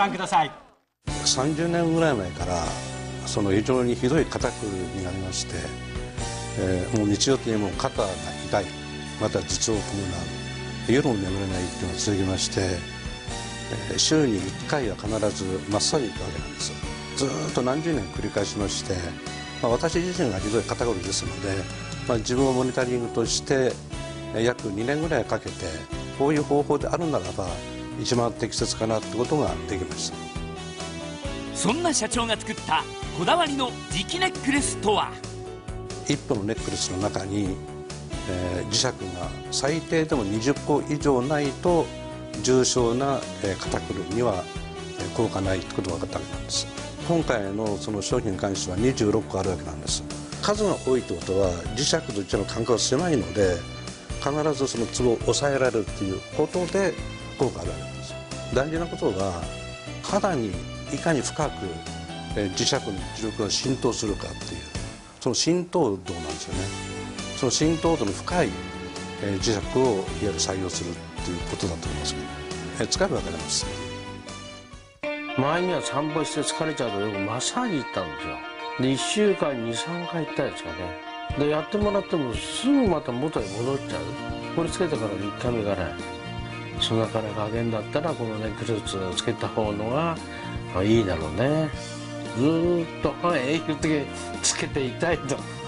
覧ください。 30年ぐらい前から非常にひどい肩こりになりまして、もう日常的にもう肩が痛い、また頭痛を伴う、夜も眠れないっていうのが続きまして、週に1回は必ずマッサージに行くわけなんです。ずっと何十年繰り返しまして、私自身がひどい肩こりですので、自分をモニタリングとして約2年ぐらいかけて、こういう方法であるならば一番適切かなってことができました。 そんな社長が作ったこだわりの磁気ネックレスとは。 一本のネックレスの中に、磁石が最低でも20個以上ないと重症な肩こりには効果ないってことが分かったわけなんです。今回のその商品に関しては26個あるわけなんです。数が多いってことは磁石と一緒の間隔が狭いので、必ずそのツボを抑えられるということで効果があるわけなんです。大事なことは肌にいかに深く磁石の磁力が浸透するかっていう、その浸透度なんですよね。その浸透度の深い磁石をいわゆる採用するっていうことだと思いますけど、使えば分かります。 前には散歩して疲れちゃうとよくマッサージ行ったんですよ。で1週間に3回行ったですかね。でやってもらってもすぐまた元に戻っちゃう。これつけてから3日目からその中で加減だったらこのネックレスつけた方のがいいだろうね。ずーっと永久的につけていたいと。